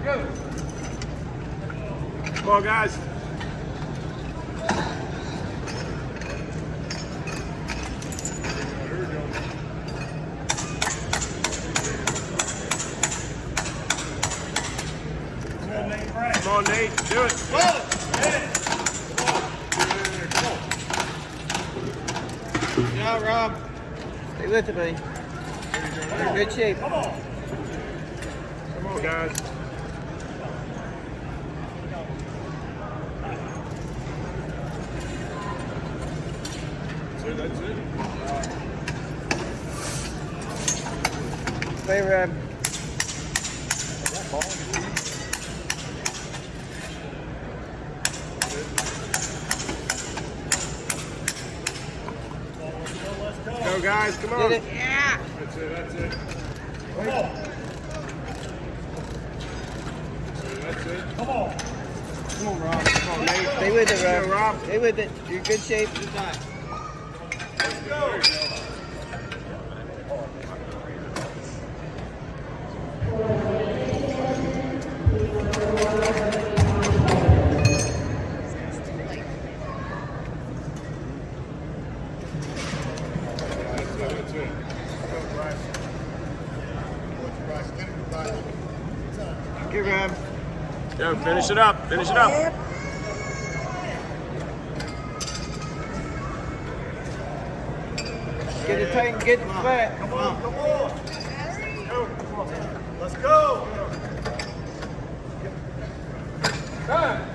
Come on, guys. Come on, Nate. Do it. Good job, Rob. Stay with it, buddy. You're in good shape. Come on, guys. That's it. Play, Rob. Go, guys. Come on. Did it? Yeah. That's it. That's it. Come on. That's it. Come on. Come on, Rob. Come on, Nate. Stay with it, Rob. Go, Rob. Stay with it. You're in good shape. Good time. Let's go. That's it. Go, Bryce. Good, Rob. Go, finish it up. Finish it up. Get it tight and get it flat. Come on. Come on. Go. Let's go. Time.